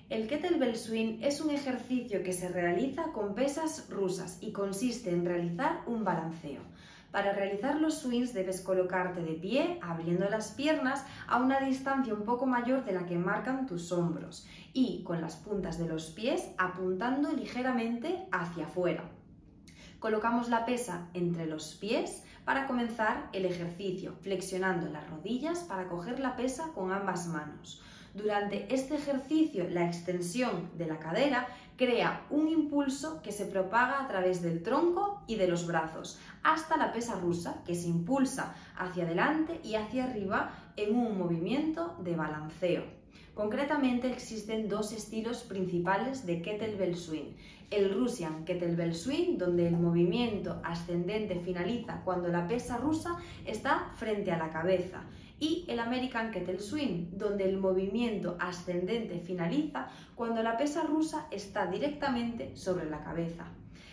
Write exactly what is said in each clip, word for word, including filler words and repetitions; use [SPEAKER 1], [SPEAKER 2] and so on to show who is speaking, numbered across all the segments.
[SPEAKER 1] El kettlebell swing es un ejercicio que se realiza con pesas rusas y consiste en realizar un balanceo. Para realizar los swings debes colocarte de pie, abriendo las piernas a una distancia un poco mayor de la que marcan tus hombros y con las puntas de los pies apuntando ligeramente hacia afuera. Colocamos la pesa entre los pies para comenzar el ejercicio, flexionando las rodillas para coger la pesa con ambas manos. Durante este ejercicio, la extensión de la cadera crea un impulso que se propaga a través del tronco y de los brazos hasta la pesa rusa, que se impulsa hacia adelante y hacia arriba en un movimiento de balanceo. Concretamente existen dos estilos principales de kettlebell swing. El Russian kettlebell swing, donde el movimiento ascendente finaliza cuando la pesa rusa está frente a la cabeza, y el American kettlebell swing, donde el movimiento ascendente finaliza cuando la pesa rusa está directamente sobre la cabeza.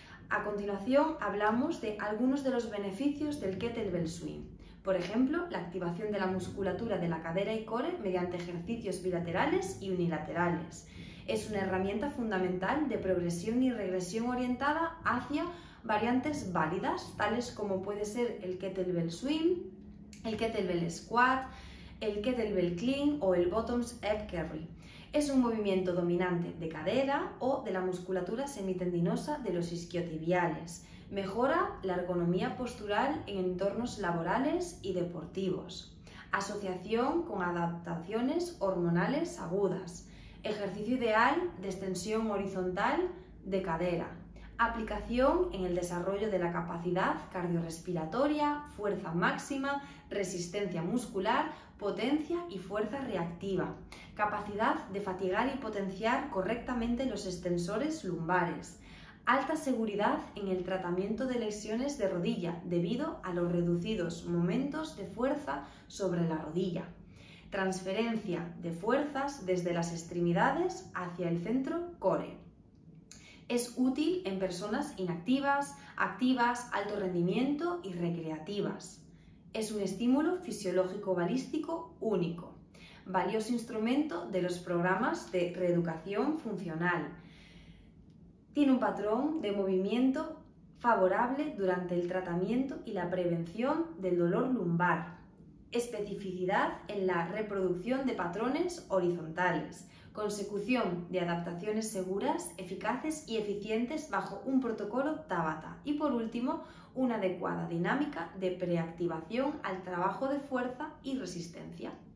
[SPEAKER 1] A continuación hablamos de algunos de los beneficios del kettlebell swing. Por ejemplo, la activación de la musculatura de la cadera y core mediante ejercicios bilaterales y unilaterales. Es una herramienta fundamental de progresión y regresión orientada hacia variantes válidas, tales como puede ser el kettlebell swing, el kettlebell squat, el kettlebell clean o el bottoms up curl. Es un movimiento dominante de cadera o de la musculatura semitendinosa de los isquiotibiales. Mejora la ergonomía postural en entornos laborales y deportivos. Asociación con adaptaciones hormonales agudas. Ejercicio ideal de extensión horizontal de cadera. Aplicación en el desarrollo de la capacidad cardiorrespiratoria, fuerza máxima, resistencia muscular, potencia y fuerza reactiva. Capacidad de fatigar y potenciar correctamente los extensores lumbares. Alta seguridad en el tratamiento de lesiones de rodilla debido a los reducidos momentos de fuerza sobre la rodilla. Transferencia de fuerzas desde las extremidades hacia el centro core. Es útil en personas inactivas, activas, alto rendimiento y recreativas. Es un estímulo fisiológico balístico único. Valioso instrumento de los programas de reeducación funcional. Tiene un patrón de movimiento favorable durante el tratamiento y la prevención del dolor lumbar. Especificidad en la reproducción de patrones horizontales. Consecución de adaptaciones seguras, eficaces y eficientes bajo un protocolo Tabata. Y por último, una adecuada dinámica de preactivación al trabajo de fuerza y resistencia.